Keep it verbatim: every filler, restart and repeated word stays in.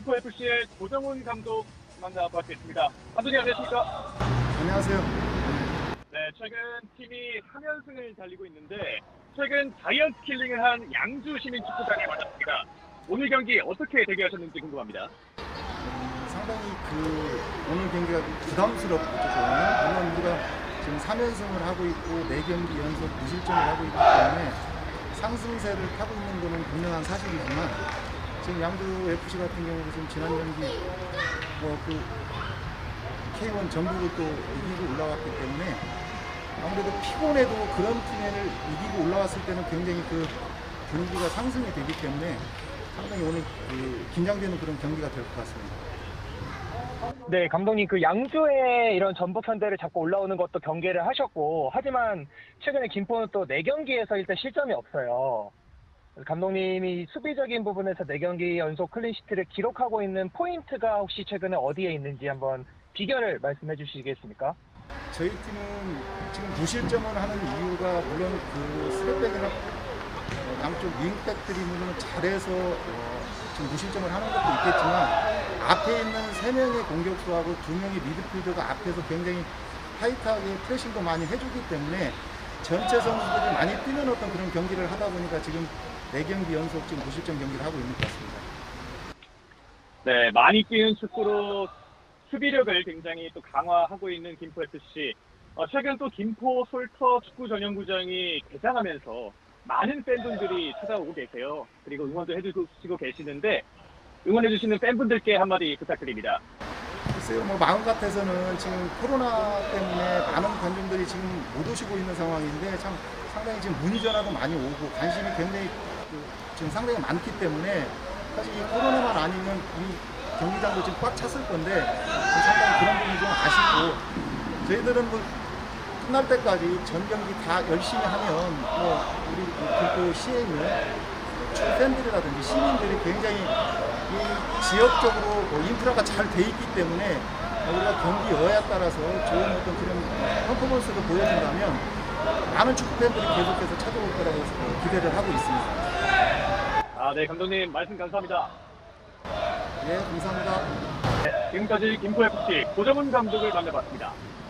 김포에프씨의 고정훈 감독 만나뵙겠습니다. 감독님 안녕하십니까? 안녕하세요. 네, 최근 팀이 삼 연승을 달리고 있는데 최근 자이언트 킬링을 한 양주 시민축구단에 만났습니다. 오늘 경기 어떻게 대기하셨는지 궁금합니다. 상당히 그 오늘 경기가 부담스럽거든요. 물론 우리가 지금 삼 연승을 하고 있고 네 경기 연속 무실점을 하고 있기 때문에 상승세를 타고 있는 것은 분명한 사실이지만 지금 양주 에프씨 같은 경우도 지금 지난 경기 뭐 그 케이원 전북을 또 이기고 올라왔기 때문에 아무래도 피곤해도 그런 팀을 이기고 올라왔을 때는 굉장히 그 분위기가 상승이 되기 때문에 상당히 오늘 그 긴장되는 그런 경기가 될 것 같습니다. 네, 감독님 그 양주에 이런 전북 현대를 잡고 올라오는 것도 경계를 하셨고 하지만 최근에 김포는 또 네 경기에서 일단 실점이 없어요. 감독님이 수비적인 부분에서 네 경기 연속 클린시트를 기록하고 있는 포인트가 혹시 최근에 어디에 있는지 한번 비결을 말씀해 주시겠습니까? 저희 팀은 지금 무실점을 하는 이유가 물론 그 스텝백이나 양쪽 윙백들이 물론 잘해서 어 지금 무실점을 하는 것도 있겠지만 앞에 있는 세 명의 공격수하고 두 명의 미드필더가 앞에서 굉장히 타이트하게 프레싱도 많이 해주기 때문에 전체 선수들이 많이 뛰는 어떤 그런 경기를 하다 보니까 지금 네 경기 연속 지금 무실점 경기를 하고 있는 것 같습니다. 네, 많이 뛰는 축구로 수비력을 굉장히 또 강화하고 있는 김포에프씨. 어, 최근 또 김포 솔터 축구 전용구장이 개장하면서 많은 팬분들이 찾아오고 계세요. 그리고 응원도 해주시고 계시는데 응원해주시는 팬분들께 한마디 부탁드립니다. 글쎄요, 뭐 마음 같아서는 지금 코로나 때문에 많은 관중들이 지금 못 오시고 있는 상황인데 참 상당히 지금 문의 전화도 많이 오고 관심이 굉장히 그 지금 상당히 많기 때문에 사실 이 코로나만 아니면 이 경기장도 지금 꽉 찼을 건데 상당히 그런 부분이 좀 아쉽고 저희들은 뭐 끝날 때까지 전 경기 다 열심히 하면 뭐 우리 김포 시에 있는 팬들이라든지 시민들이 굉장히 이 지역적으로 뭐 인프라가 잘 돼 있기 때문에 우리가 경기 여야에 따라서 좋은 어떤 그런 퍼포먼스를 보여준다면 많은 축구 팬들이 계속해서 찾아올 거라고 기대를 하고 있습니다. 아, 네, 감독님 말씀 감사합니다. 네, 감사합니다. 네, 지금까지 김포에프씨 고정훈 감독을 만나봤습니다.